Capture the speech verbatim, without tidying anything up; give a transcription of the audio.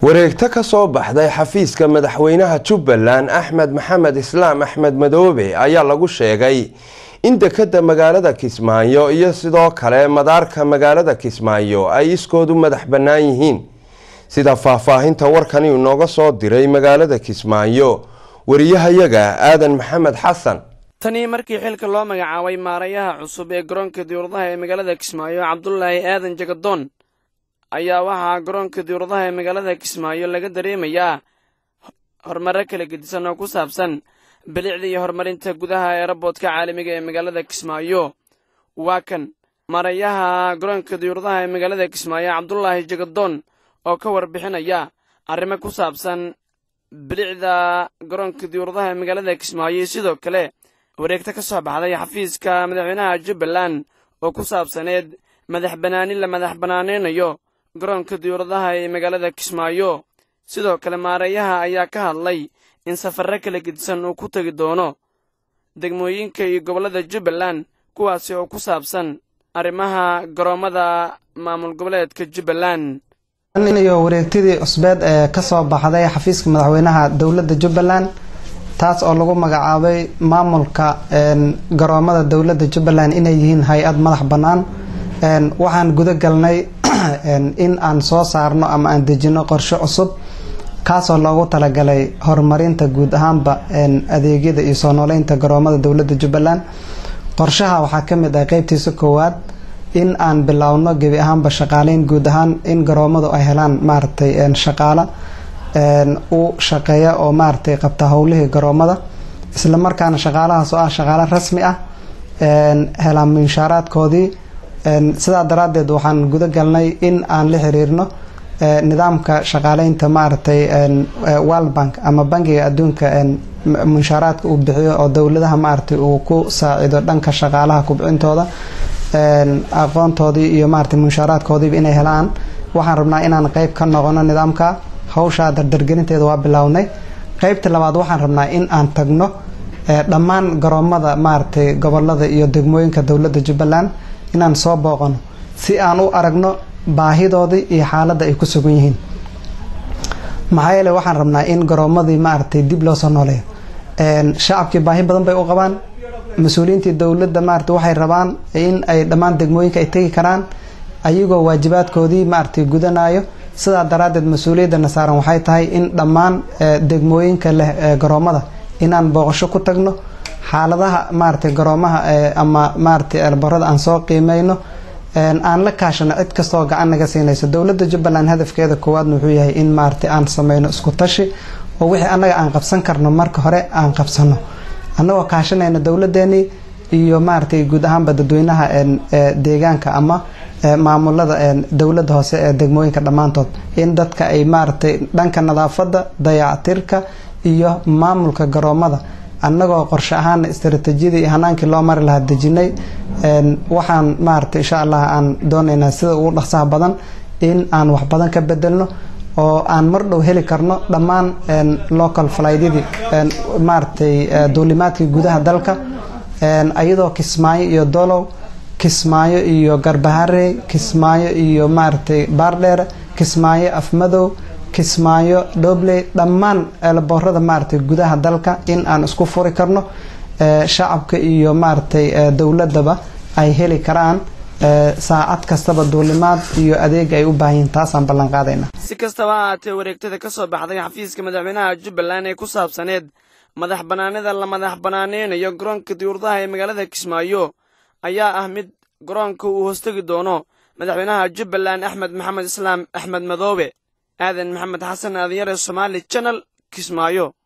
wareegta ka soo baxday xafiiska madaxweynaha Jubbaland Axmed Maxamed Islaam Axmed Madoobe ayaa lagu sheegay in dekada magaalada Kismaayo iyo sidoo kale madaarka magaalada Kismaayo ay iskoodu madax banaan yihiin sida faahfaahinta warkani uu nooga soo diray magaalada Kismaayo wariyahayaga Aadan Maxamed Xasan. tani markii xilka loo magacaabay maarayaha cusub ee garoonka diyaaradaha ee magaalada Kismaayo Cabdullaahi Aadan Jagadoon ayaa waxaa garoonka diyaaradaha ee magaalada Kismaayo laga dareemayaa horumar kala gedisan oo ku saabsan bilicda iyo horumarinta gudaha ee airportka caalamiga ee magaalada Kismaayo. waa kan maarayaha garoonka diyaaradaha ee magaalada Kismaayo Cabdullaahi Jagadoon oo ka warbixinaya arrimo ku saabsan bilicda garoonka diyaaradaha ee magaalada Kismaayo sidoo kale wareegta ka soo baxday xafiiska madaxweynaha Jubbaland oo ku saabsaneed madax banaani la madax banaaneeyo garoonka diyaaradaha ee magaalada Kismaayo. sidoo kale maarayaha ayaa ka hadlay in safarro kala gedisan uu ku tagi doono degmooyinka iyo gobolada Jubbaland kuwaasi oo ku saabsan arrimaha garoomada maamul goboleedka Jubbaland. iyo wareegtidii cusbeed ee ka soo baxday xafiiska madaxweynaha dawladda Jubbaland taas oo lagu magacaabay maamulka garoomada dawladda Jubbaland inay yihiin hay'ad madax banaan waxaan guda galnay in aan soo saarno ama aan dejino qorshe cusub kaasoo loogu talagalay horumarinta guud ahaanba adeegyada iyo soo nooleynta garoomada dawladda Jubbaland. qorshaha waxaa ka mid ah qaybtiisa koowaad in aan bilowno gebi ahaanba shaqaaleyn guud ahaan in garoomadu ay helaan maartay shaqaale u shaqeeya oo maartay qabta howlihii garoomada isla markaana shaqaalahaas oo ah shaqaale rasmi ah helaan minshaaraadkoodii. sidaa daraadeed waxaan guda galnay in aan la xiriirno nidaamka shaqaaleynta maartay World Bank ama bangiga adduunka minshaaraadka uu bixiyo oo dawladaha maartay uu ku saacido dhanka shaqaalaha kubcintooda aqoontoodii iyo maartay minshaaraadkoodii inay helaan. waxaan rabnaa inaan qayb ka noqono nidaamka hawsha dardargelinteeda waa bilownay. qaybta labaad waxaan rabnaa in aan tagno dhammaan garoomada maartay gobolada iyo degmooyinka dawladda Jubbaland inaan soo booqano si aan u aragno baahidoodii iyo xaaladda ay ku sugan yihiin. maxaa yeelay waxaan rabnaa in garoomadii maartay dib loo soo nooleeyo shacabkii baahi badan bay u qabaan. mas-uuliyiintii dawladda maartay waxay rabaan in ay dhammaan degmooyinka ay tegi karaan ayagoo waajibaadkoodii maartay gudanayo. sidaa daraadeed mas-uuliyadana saaran waxay tahay in dhammaan degmooyinka leh garoomada inaan booqasho ku tagno xaaladaha maartay garoomaha ama maartay albarada aan soo qiimeyno aan la kaashano cid kasta oo gacan naga siinayso. dawladda Jubbaland hadafkeeda koowaad wuxuu yahay in maartay aan sameeyno isku tashi oo wixii anaga aan qabsan karno marka hore aan qabsano anagoo kaashanayna dawladeeni iyo maartay guud ahaanba dadweynaha deegaanka ama maamulada dawladda hoose ee degmooyinka dhamaantood in dadka ay maartay dhanka nadaafadda dayactirka iyo maamulka garoomada annagoo qorshe ahaan istiraatiijiyada iyo hanaankii loo mari lahaa dejinay. waxaan maartay insha Allah aan doonaynaa sida ugu dhaqsaha badan in aan wax badan ka bedelno oo aan mar dhow heli karno dhammaan local flight-yadii maartay duulimaadkii gudaha dalka ayadoo Kismaayo iyo Dolow Kismaayo iyo Garbahare Kismaayo iyo maartay Baardheer Kismaayo Afmadow Kismaayo Doble dhammaan elboorada maartay gudaha dalka in aan isku furi karno shacabka iyo maartay dawladaba ay heli karaan saacad kastaba duulimaad iyo adeeg ay u baahan taas aan ballan qaadayna. si kastaba ahaatee wareegtada ka soo baxday xafiiska madaxweynaha Jubbaland ee ku saabsaneed madax banaanida la madax banaaneeyo garoonka diyaaradaha ee magaalada Kismaayo ayaa ah mid garoonka uu hoostagi doono madaxweynaha Jubbaland Axmed Maxamed Islaam Axmed Madoobe. Aadan Maxamed Xasan Aadiyare Somali Channel Kismaayo.